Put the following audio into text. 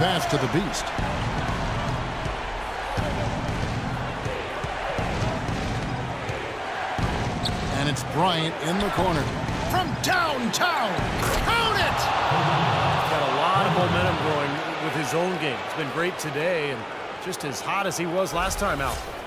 pass to the Beast. And it's Bryant in the corner. From downtown, count it! Got a lot of momentum going with his own game. It's been great today and just as hot as he was last time out.